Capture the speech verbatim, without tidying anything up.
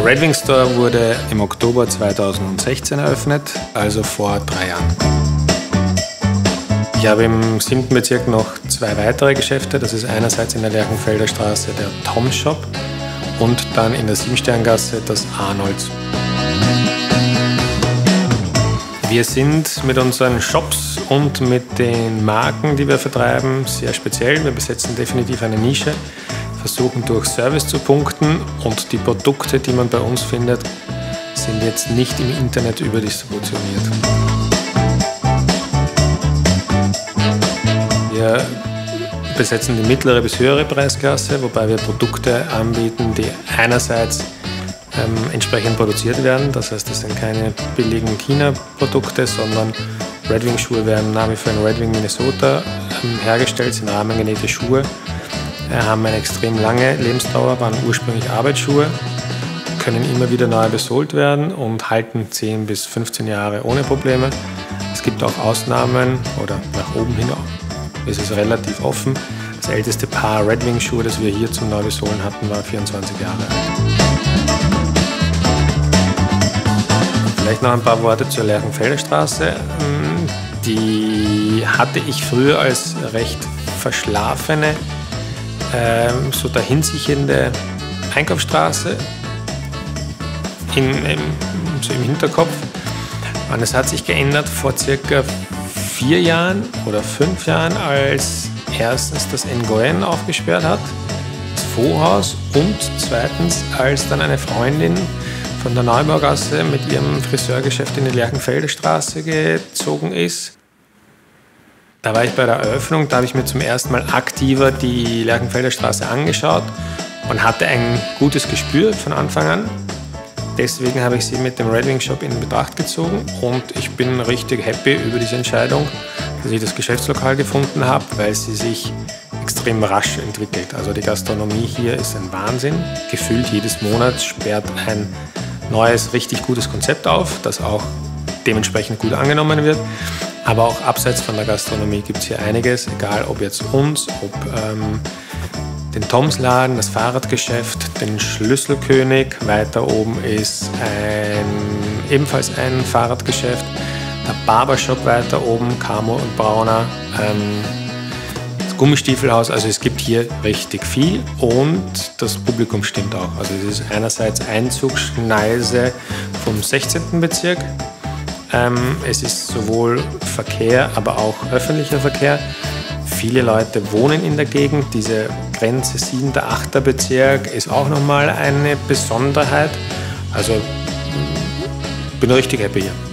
Red Wing Store wurde im Oktober zweitausendsechzehn eröffnet, also vor drei Jahren. Ich habe im siebten Bezirk noch zwei weitere Geschäfte. Das ist einerseits in der Lerchenfelder Straße der Tom Shop und dann in der Siebensterngasse das Arnolds. Wir sind mit unseren Shops und mit den Marken, die wir vertreiben, sehr speziell. Wir besetzen definitiv eine Nische, versuchen durch Service zu punkten und die Produkte, die man bei uns findet, sind jetzt nicht im Internet überdistributioniert. Wir besetzen die mittlere bis höhere Preisklasse, wobei wir Produkte anbieten, die einerseits ähm, entsprechend produziert werden. Das heißt, das sind keine billigen China-Produkte, sondern Red Wing Schuhe werden nach wie vor in Red Wing, Minnesota ähm, hergestellt, sind rahmengenähte Schuhe, äh, haben eine extrem lange Lebensdauer, waren ursprünglich Arbeitsschuhe, können immer wieder neu besohlt werden und halten zehn bis fünfzehn Jahre ohne Probleme. Es gibt auch Ausnahmen oder nach oben hin ist es relativ offen. Das älteste Paar Red Wing Schuhe, das wir hier zum Neubesohlen hatten, war vierundzwanzig Jahre alt. Vielleicht noch ein paar Worte zur Lerchenfelder Straße. Die hatte ich früher als recht verschlafene, ähm, so dahinsiechende Einkaufsstraße in, im, so im Hinterkopf. Und es hat sich geändert vor circa vier Jahren oder fünf Jahren, als erstens das Ngoyen aufgesperrt hat, das Vorhaus, und zweitens, als dann eine Freundin von der Neubaugasse mit ihrem Friseurgeschäft in die Lerchenfelder Straße gezogen ist. Da war ich bei der Eröffnung, da habe ich mir zum ersten Mal aktiver die Lerchenfelder Straße angeschaut und hatte ein gutes Gespür von Anfang an. Deswegen habe ich sie mit dem Red Wing Shop in Betracht gezogen und ich bin richtig happy über diese Entscheidung, dass ich das Geschäftslokal gefunden habe, weil sie sich extrem rasch entwickelt. Also die Gastronomie hier ist ein Wahnsinn. Gefühlt jedes Monat sperrt ein neues, richtig gutes Konzept auf, das auch dementsprechend gut angenommen wird. Aber auch abseits von der Gastronomie gibt es hier einiges, egal ob jetzt uns, ob ähm, den Tomsladen, das Fahrradgeschäft, den Schlüsselkönig. Weiter oben ist ein, ebenfalls ein Fahrradgeschäft. Der Barbershop weiter oben, Camo und Brauner. Ähm, das Gummistiefelhaus. Also es gibt hier richtig viel und das Publikum stimmt auch. Also es ist einerseits Einzugsschneise vom sechzehnten Bezirk. Ähm, es ist sowohl Verkehr, aber auch öffentlicher Verkehr. Viele Leute wohnen in der Gegend. Diese Grenze siebter, achter Bezirk ist auch nochmal eine Besonderheit. Also bin richtig happy hier.